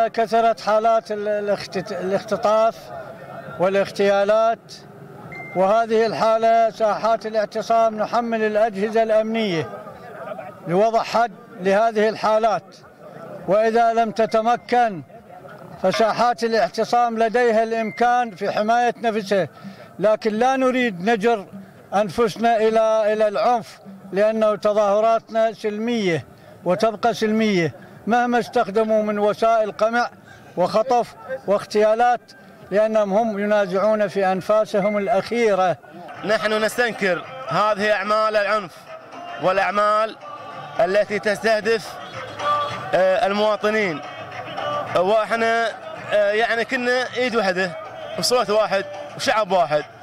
كثرت حالات الاختطاف والاغتيالات، وهذه الحالة ساحات الاعتصام نحمل الأجهزة الأمنية لوضع حد لهذه الحالات، وإذا لم تتمكن فساحات الاعتصام لديها الإمكان في حماية نفسها، لكن لا نريد نجر أنفسنا إلى العنف، لأنه تظاهراتنا سلمية وتبقى سلمية مهما استخدموا من وسائل قمع وخطف واغتيالات، لأنهم هم ينازعون في أنفاسهم الأخيرة. نحن نستنكر هذه أعمال العنف والأعمال التي تستهدف المواطنين، واحنا يعني كنا ايد واحدة وصوت واحد وشعب واحد.